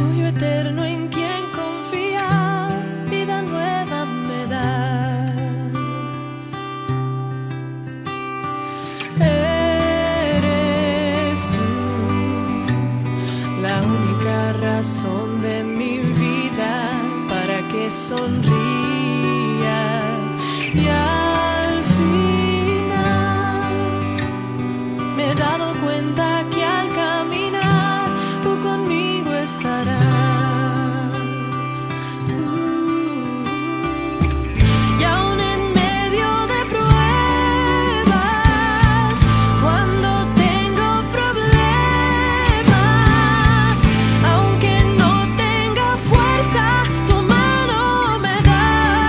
refugio eterno en quien confiar, vida nueva me das. Eres tú la única razón de mi vida para que sonría, y al final me he dado cuenta que al caminar tú conmigo estarás. Y aún en medio de pruebas, cuando tengo problemas, aunque no tenga fuerza, tu mano me da.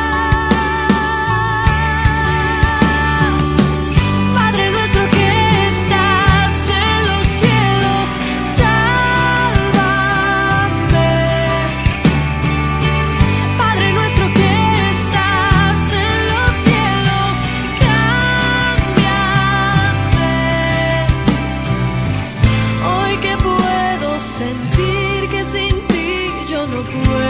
Padre nuestro que estás en los cielos, sálvame. Padre nuestro que estás en los cielos, cámbiame. Hoy que puedo sentir que sin ti yo no puedo.